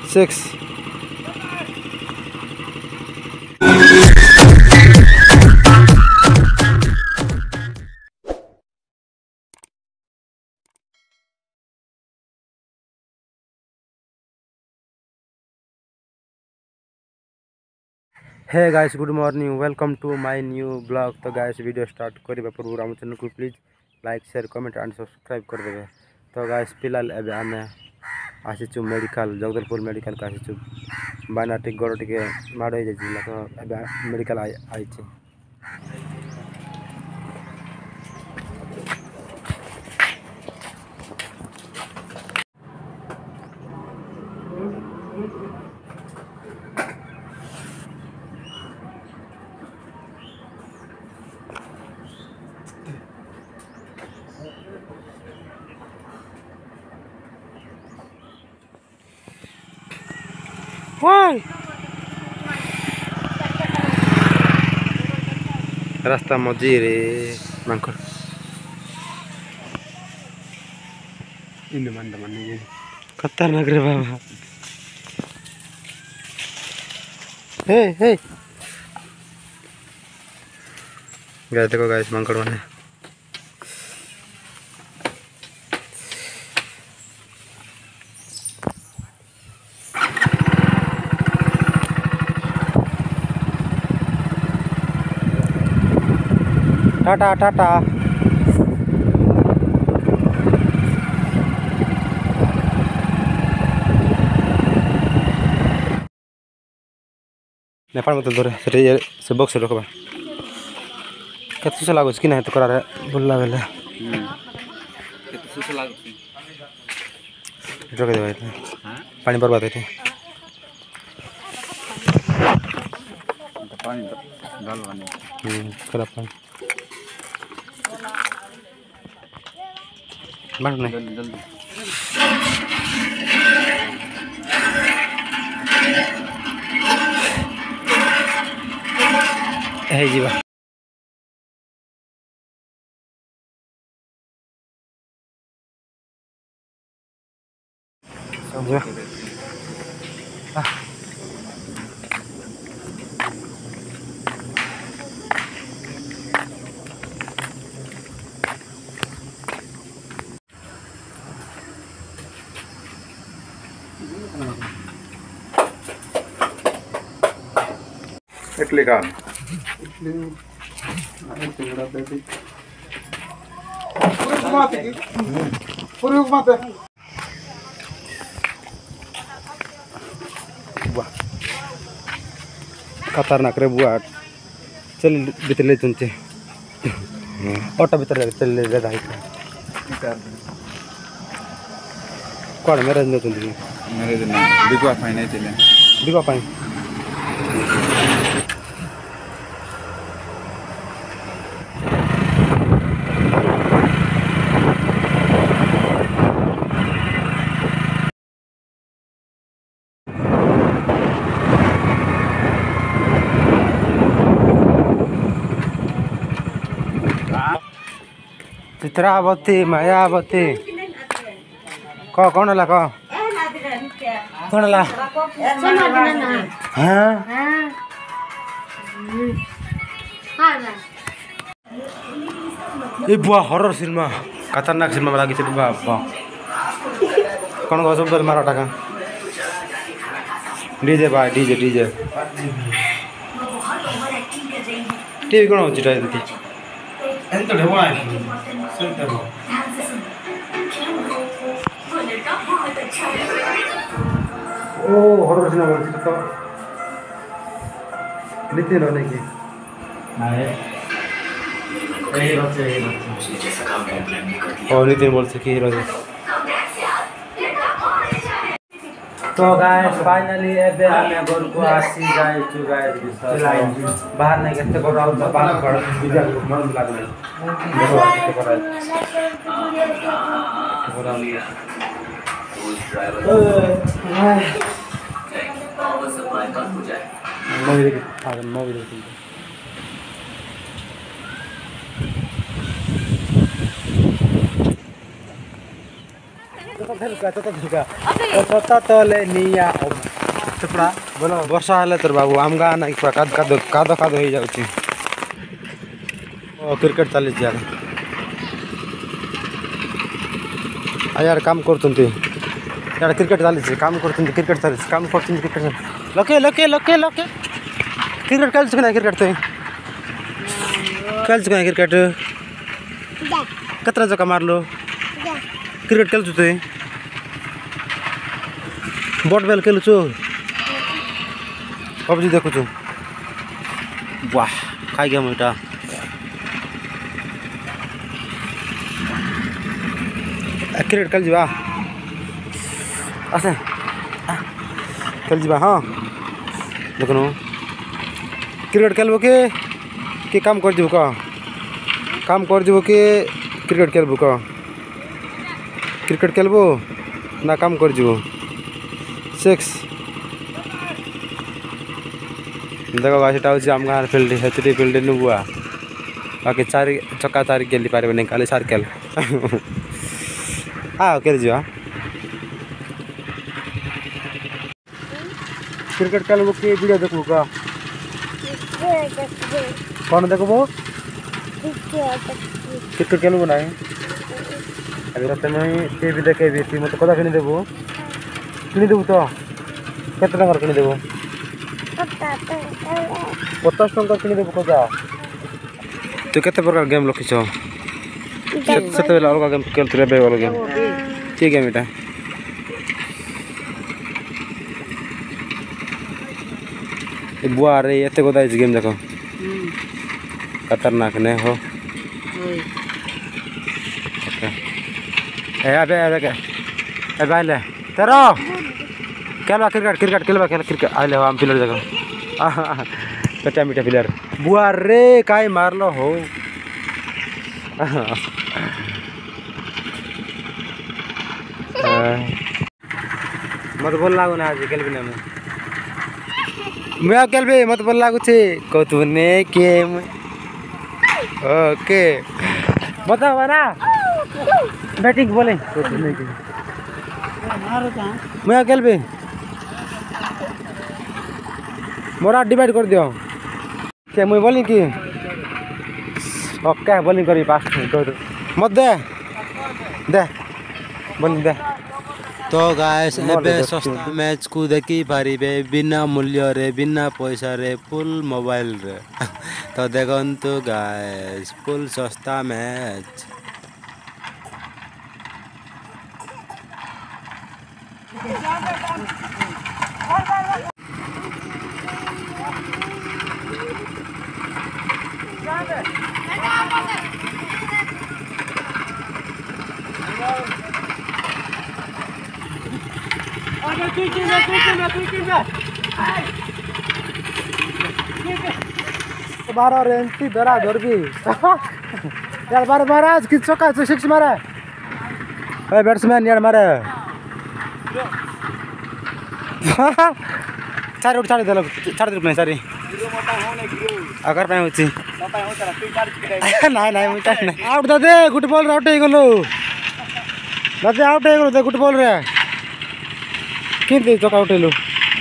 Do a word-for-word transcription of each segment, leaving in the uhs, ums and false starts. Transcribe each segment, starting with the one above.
Six. Hey guys good morning welcome to my new blog. तो guys video start करबा पूर्व आम channel को please like share comment and subscribe कर देबे। तो गाइस फिलहाल एबे आमे आसीचु मेडिकल जगदलपुर मेडिकल का आसीचु बाना टिक गोड़ टिके माड़ हो जाइला। तो एबे मेडिकल आई आइछि। Why? रास्ता मजी रे मांकर इन मंद मने खतरनाक रे बाबा। हे हे गाइस देखो गाइस मांकर माने टाटा टाटा। नेपाल में तो धरे से से बॉक्स रखबा कत से लागो कि नहीं तो करा बुल्ला बेले कत से लागो रख दे भाई पानी बर्बाद होते पानी डालवाने हम्म खराब पानी बांट नहीं जल्दी जल्दी है जीवा समझो इडली का इडली सिंगड़ा बेटी पूरी घुमाते की पूरी घुमाते वाह खतरनाक रे बुआ चल भीतर ले तुमचे ऑटो भीतर चल ले जा दाई कौन मेरे न तुम मेरे न बिगवा पाई नहीं चले बिगवा पाई चित्रावती मायावती क कौन ला क कौन ला हां ए बुआ हॉरर सिनेमा खतरनाक सिनेमा लागी छ बाबा कौन गो सब मारो टाका डीजे बा डीजे डीजे टीवी कोन होची टा एंती एंत ढवा सुनते हो ओ हॉरर सिनेमा बोलती तो नितिन होने की नहीं हीरो से हीरो और नितिन बोल सके हीरो से। तो गाइस फाइनली एबे हमें घर को आसी जाए छु गाइस बाहर नहीं करते को राउंड बाहर कर बिजा मन लागले देखो आके कर पूरा लिया पावर सप्लाई बंद हो जाए मूवी देख आ मूवी देख तो फिर सता तले निया चपड़ा बोलो वर्षा हेले तोर बाबू आम गाँ ना काद काद काद काद हो जाउची ओ क्रिकेट चली यार आ यार काम करतुंती यार क्रिकेट चली काम करतुंती क्रिकेट चली काम करतुंती क्रिकेट लके लके लके लके क्रिकेट खेल चुका क्रिकेट तो खेल चुका क्रिकेट कतरा जगह मार लो क्रिकेट खेल चुते बॉट बेल खेलु छु पबजी देखु छु वाह खाई गया मोटा क्रिकेट खेल जीवा आसे खेल जीवा हाँ देखो क्रिकेट खेलबो के कि काम कर जीवो का काम कर जीवो के क्रिकेट खेलबो का क्रिकेट खेलबो ना काम कर जीवो सिक्स देखो गाछ टाउची आम गाँव फील्ड हेचडी फील्ड नुबुआ बाकी चारि चक्का चारि खेली पारे नहीं खाली सार्केल हाँ खेल जीवा क्रिकेट खेलबो के वीडियो देखबो का कौन देखबो क्रिकेट खेलबो ना अभी रास्ते में टीवी देखे भी टी मत कदा किनी देबो किनी देबो तो केते टका किनी देबो पचास टका किनी देबो कदा तू केते प्रकार गेम लखिछो सेते बेला अलग गेम खेलतरे बे अलग गेम की गेम एटा ए बुआ रे एते गोदा इस गेम देखो खतरनाक ने हो ए अबे अबे के ए बाले तेरो खेलवा क्रिकेट क्रिकेट खेलवा खेल क्रिकेट आले हम प्लेयर देखो कच्चा मीठा प्लेयर बुआ रे काय मारलो हो मत बोल लागो ना आज खेलबी ना मैं मैं खेलबी मत बोल लागो छे कतुने के ओके बता बना बैटिंग बॉलिंग कतुने के मारो का मैं खेलबी मोरा डिवाइड कर दियो के मैं बॉलिंग की ओके बॉलिंग करी पास मत दे दे बॉलिंग दे तो गाइस एबे सस्ता मैच को देखी पारिबे बिना मूल्य रे बिना पैसा रे फुल मोबाइल रे तो देखंतु गाइस फुल सस्ता मैच बारह रेंटी धरा धरबी यार बार बार आज कि चौका सिक्स मारे ए बैट्समैन यार मारे चार उठ चार देलो चार रुपए चार अगर पाए होची नाही नाही मुटा नाही आउट दे गुड बॉल आउट हे गेलो दादे आउट हे गेलो गुड बॉल रे किंती चौका आउट हेलो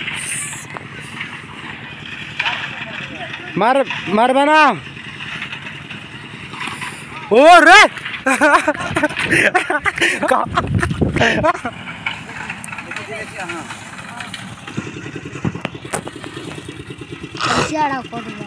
मार मार बना ओ रे Siapa kau tu?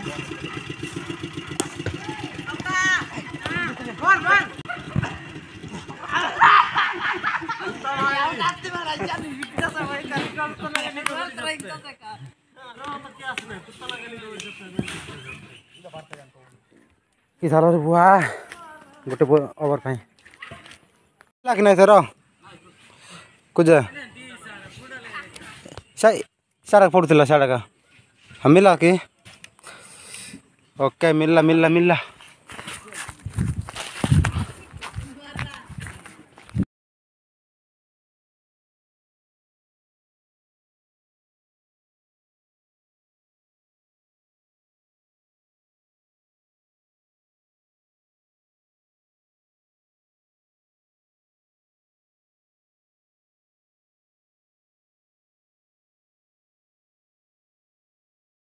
कि सारा बुआ गोटे ओवर पाई लाग नहीं सर कुछ सारा पड़ूला साड़ा का मिला कि ओके मिलला मिलला मिलला